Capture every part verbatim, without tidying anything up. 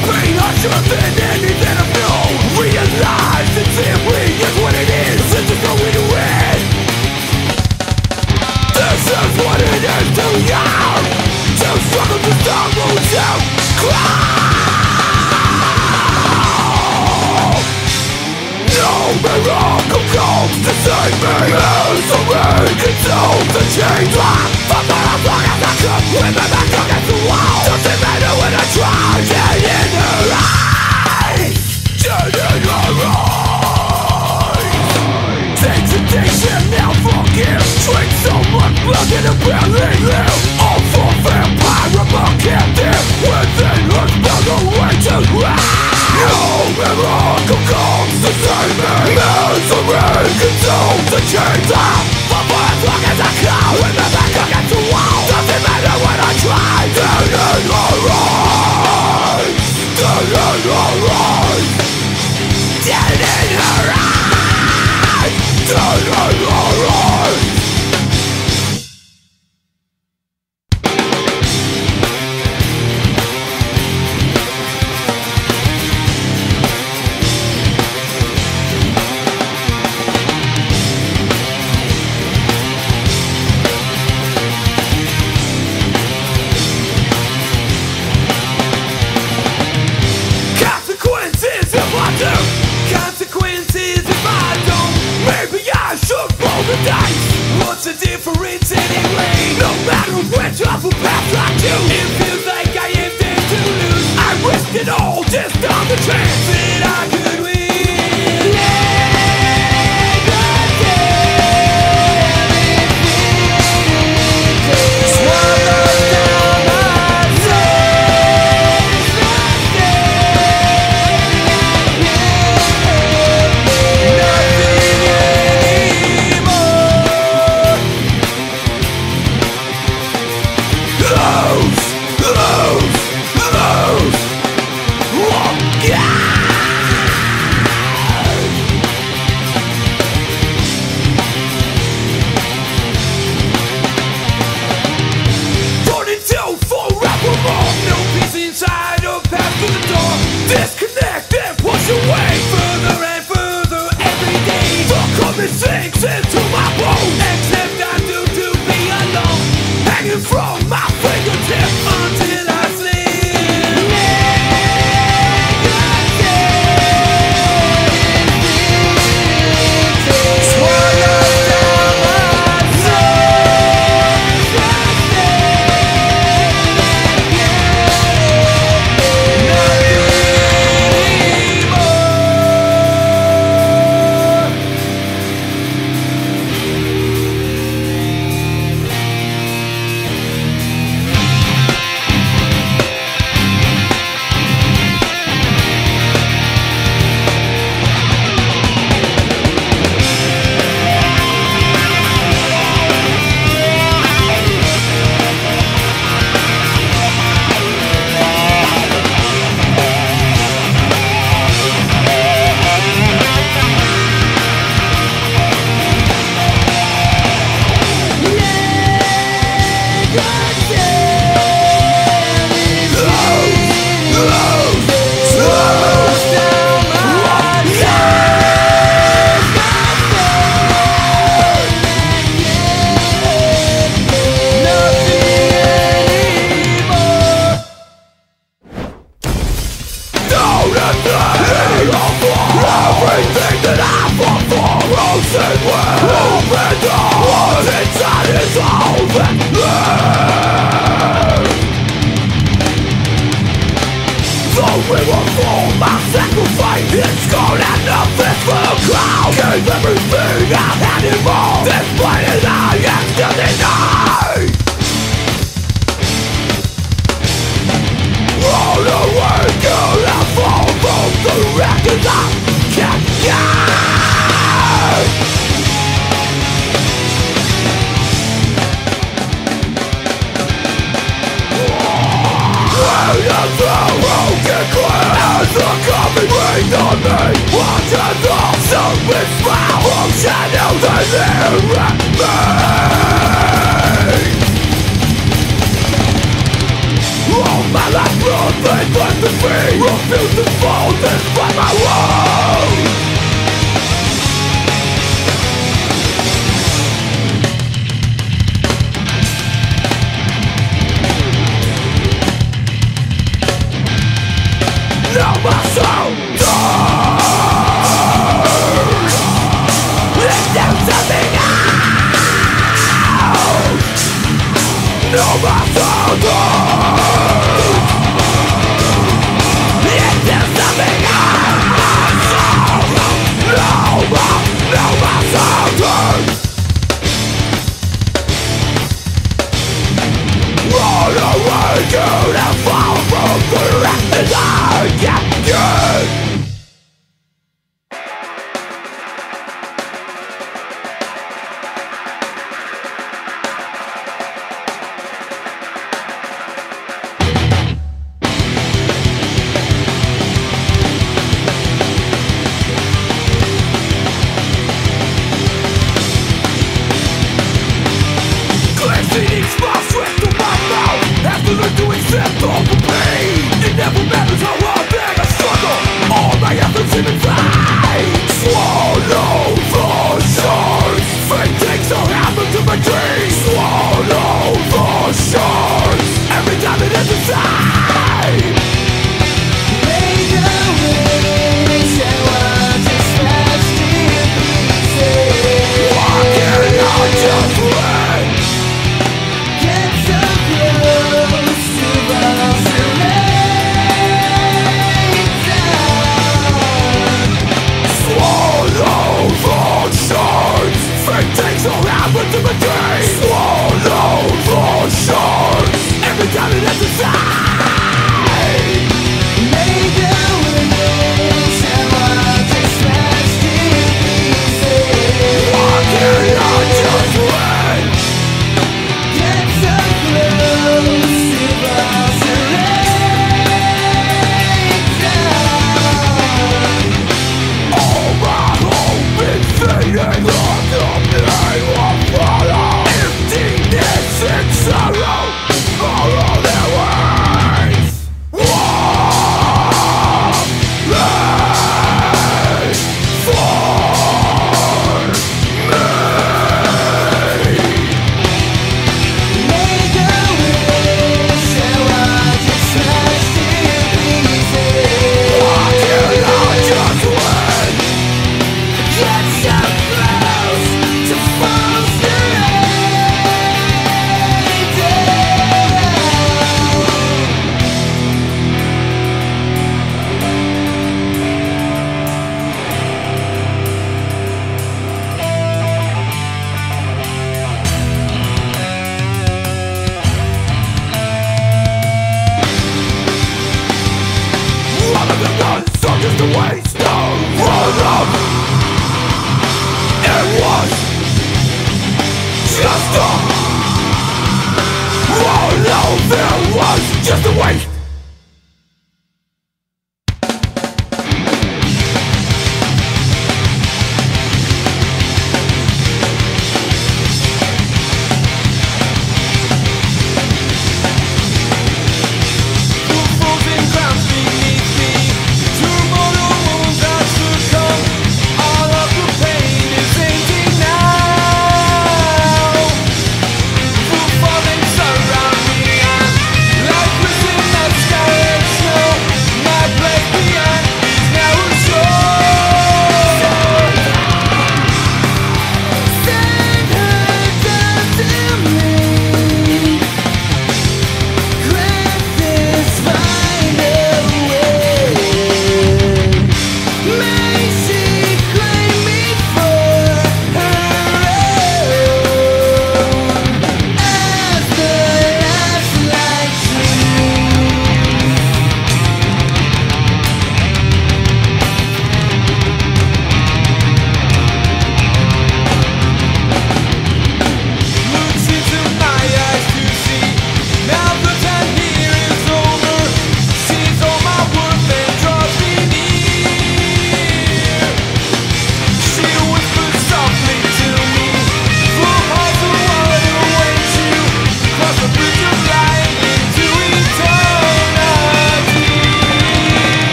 Pain harsher than anything I've known. Realize that simply is what it is. This is no way to win. This is what it is to young. To struggle to stop moves out. No miracle comes to save me. Misery consumes the chains. For my as long as I could, with my back against the wall. Doesn't matter when I try. Dead in her eyes. Dead in her eyes. Degradation now forgive. Drink so much blood that it barely live. All for vampire among captive. Within her spell the way to rise. No miracle comes to save me. Misery consumes the chains. For for as long as I can, with my back against the wall. Doesn't matter when I try. Dead in her eyes. Dead in her eyes. Dead in her eyes. Dead in her eyes. Consequences if I don't. Maybe I should roll the dice. What's the difference anyway? No matter which of a path I choose, it feels like I am dead to lose. I risked it all just on the chance that I could win. Disconnect and push away further and further every day. The coming sinks into my bones. Except I do to be alone, hanging from my fingertip until I sleep. Everything that I fought for, ocean will open doors. Inside is all that lives. Though we were for my sacrifice, it's gone and nothing for the crowd. Gave everything I had in more. This blind as I am still denied. Roll away, girl, I fall from the records I can't get. When the throw get clear as the coming rain on me, watching the surface smile of shadows and there at me. All my life blood, but the feet, refuse to fall, despite my wound. Now my soul turns into something else. Now my soul turns into something else. Now my, now my soul turns. Run away to the fall from the rest of the get good. Cleansing smiles sweat to my mouth. Have to learn to accept all the pain. It never matters how hard that I struggle. All my efforts in vain. Swallow the shards. Fate takes a hammer to my dreams. Swallow the shards. Every time it ends inside. Make a wish, I want to smash to pieces. Why can't I just wait? Get so close to us.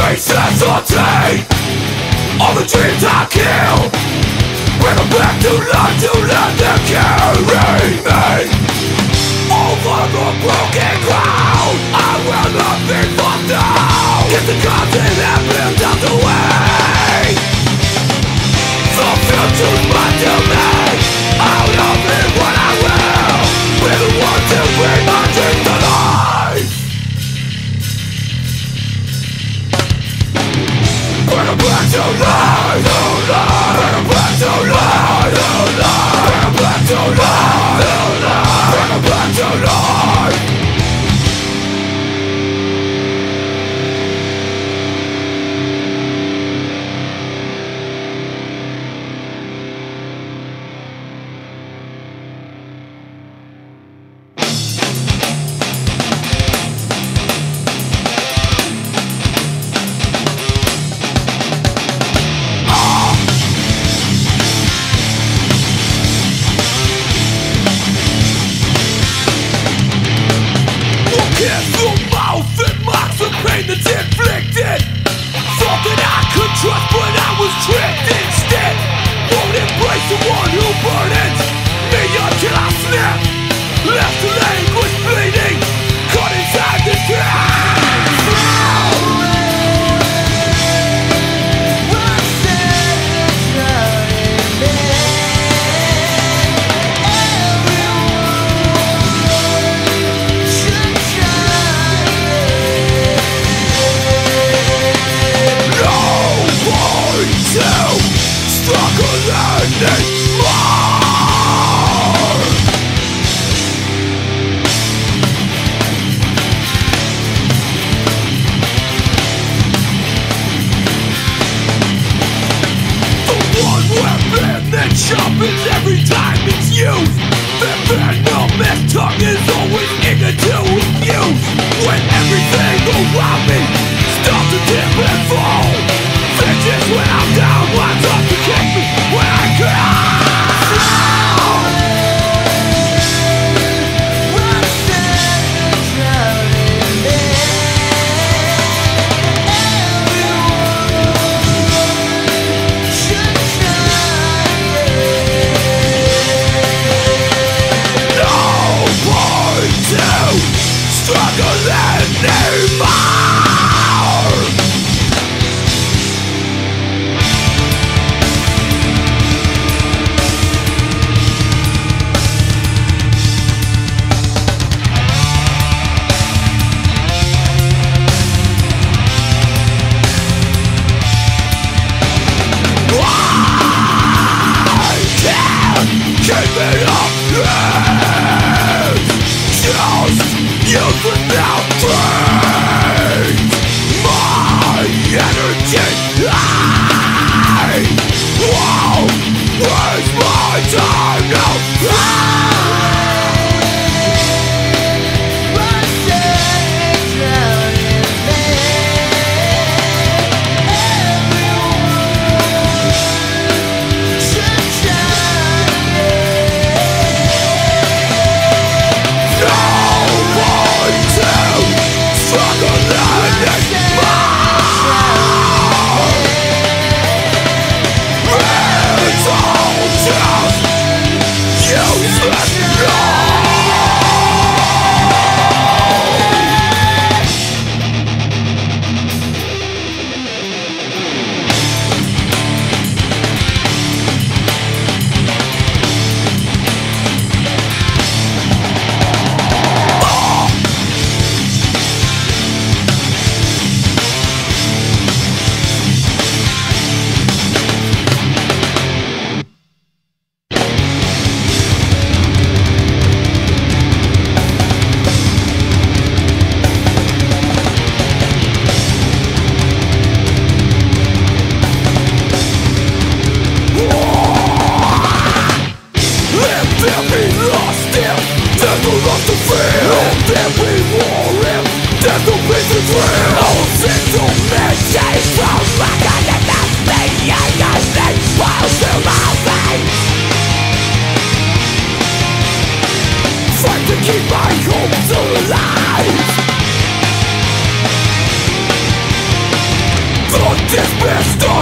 necessity. All the dreams I kill, bring them back to life to let them carry me. Over the broken ground, I will not be fucked down. Get the gods in heaven out the way. The future's mine to me. Out of it what I will. Be the one to bring my dreams to life. Bring them back to life, to life. Bring them back to life, to life. Bring them back to life, to life. Bring them back to life. That's inflicted. Thought that I could trust, but I was tricked instead. Won't embrace the one who burdens me until I snap. Left to anguish bleeding, caught inside this trap. Sharpens every time it's used. The venomous tongue is always eager to refuse. When everything around me starts to dip and fall, vengeance when I'm down winds up to kick me when I cry.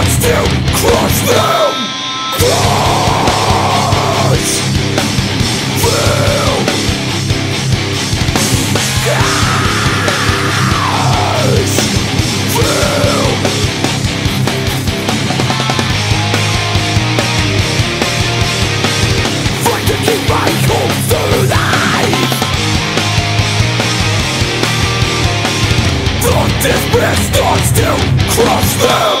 starts to crush them. Crush them. Crush them. Fight to keep my hopes alive. The despair starts to crush them.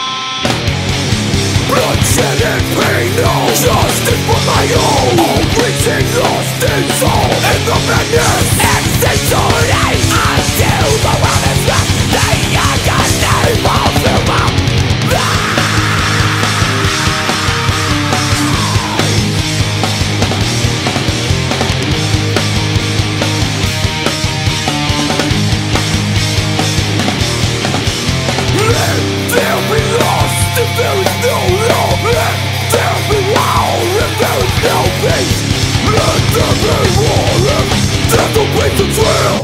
Bloodshed and pain, no justice for my own. All reaching lost in soul in the madness and sensory. Until the world is left, they are just able to mount. Let there be lost if there is no love. Let there be war if there is no peace. Let there be war if death awaits the trail.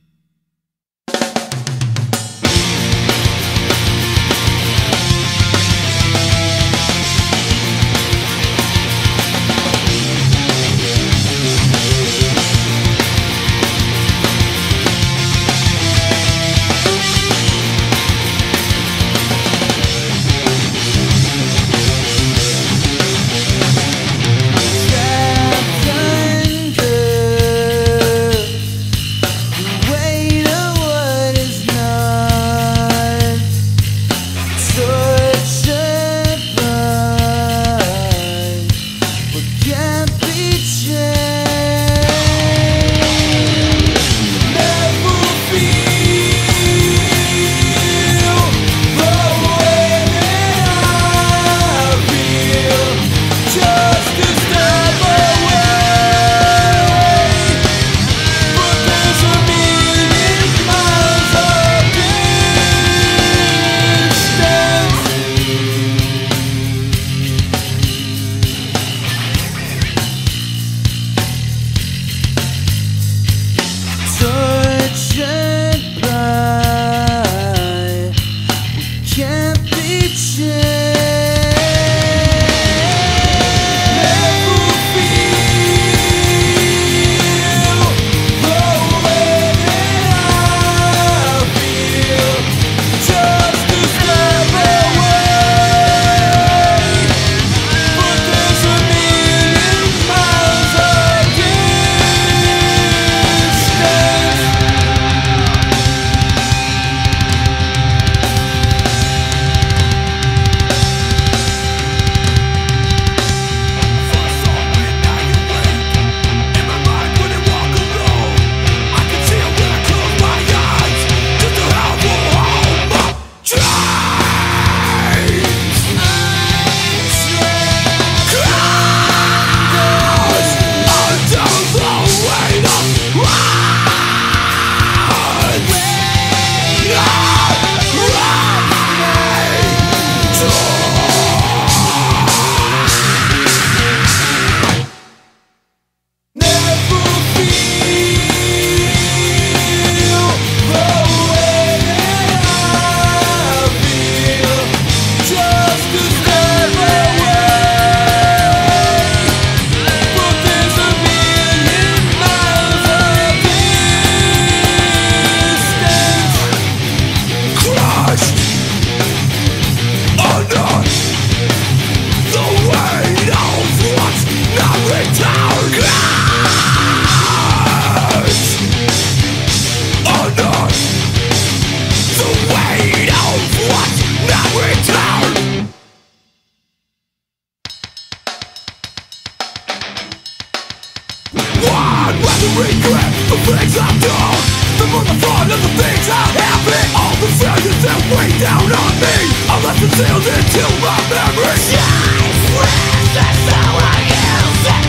regret the things I've done, the more the thought of the things I have been. All the failures that weigh down on me, I left them sealed into my memory. Shine, flash, that's how I use it,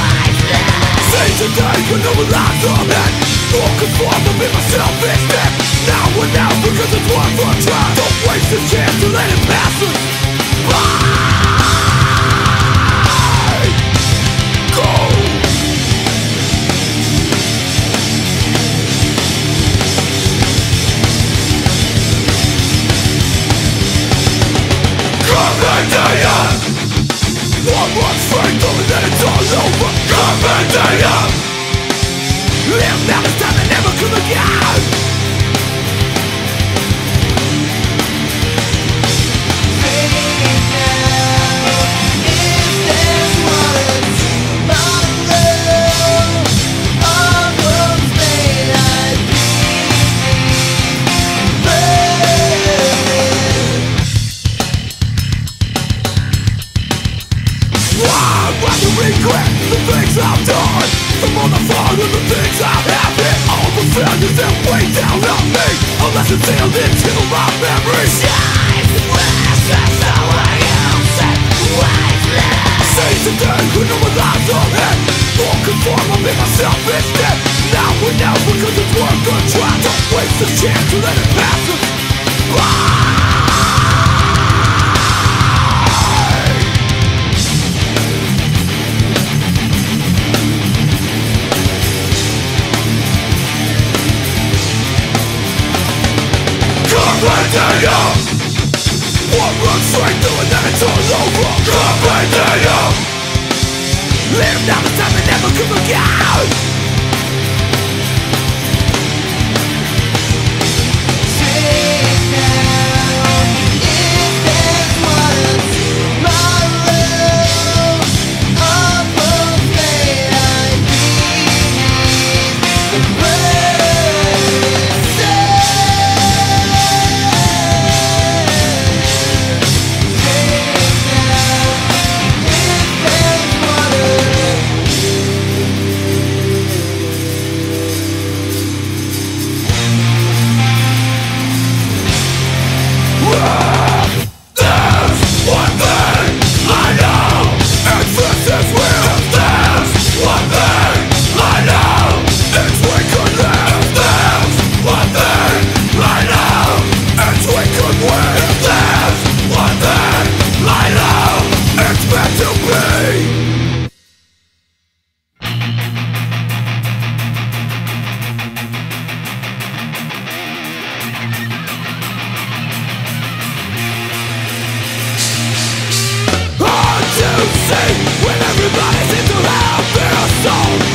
wasted. Say today when no one lies on it, won't conform to be my selfishness. Now and now because it's one for try. Don't waste a chance to let it pass us by. Go! One more strength, and then it's all over. Compensating. Live now this time and never come again. Regret the things I've done, the more the fun of the things I have been. All the failures that weigh down on me, unless it's sealed into my memory. Shines west, that's how I am set lifeless. Say today when no one lies on it, won't conform, I'll be myself instead. Now and now because it's worth a try. Don't waste the chance to let it pass us by. Compensating. One run straight through and then it's all over. Compensating. Live now the time and never come again. Sing now, if there's one tomorrow, all both made I believe the birds say. When everybody seems to have their soul